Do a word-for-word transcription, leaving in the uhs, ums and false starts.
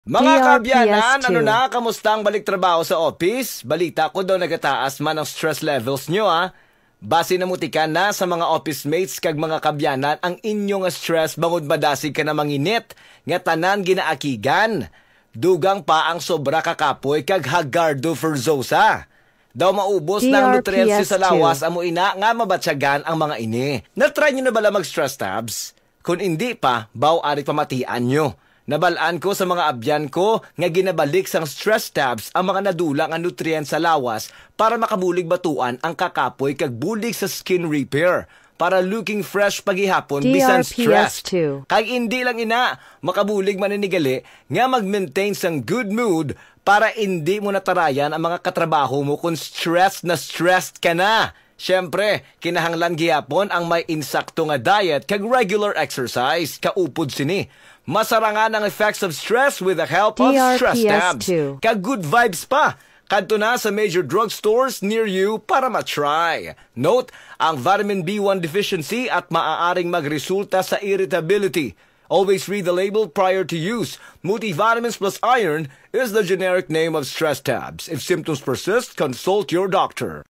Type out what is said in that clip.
Mga kabyanan, ano na, kamusta ang balik trabaho sa office? Balita ko daw nagataas man ang stress levels nyo ha. Base na mutikan na sa mga office mates kag mga kabyanan ang inyong stress bangod madasig ka na manginit nga tanan ginaakigan. Dugang pa ang sobra kakapoy kag Hagardo Forzosa. Daw maubos na ang nutrients sa lawas amo ina nga mabatsagan ang mga ini. Na-try nyo na bala mag-stress tabs? Kung hindi pa, baw ari pamatian nyo. Nabalaan ko sa mga abyan ko nga ginabalik sang stress tabs ang mga nadulang ang nutrients sa lawas para makabulig batuan ang kakapoy kag bulig sa skin repair para looking fresh pagihapon bisan stress. Kag hindi lang ina, makabulig maninigali nga mag-maintain sang good mood para hindi mo natarayan ang mga katrabaho mo kung stress na stressed ka na. Siyempre, kinahanglan gihapon ang may insakto nga diet kag regular exercise, kaupod sini. Masarangan ang effects of stress with the help of stress tabs. Kag good vibes pa. Kadto na sa major drugstores near you para ma-try. Note, ang vitamin B one deficiency at maaaring magresulta sa irritability. Always read the label prior to use. Multivitamins plus iron is the generic name of stress tabs. If symptoms persist, consult your doctor.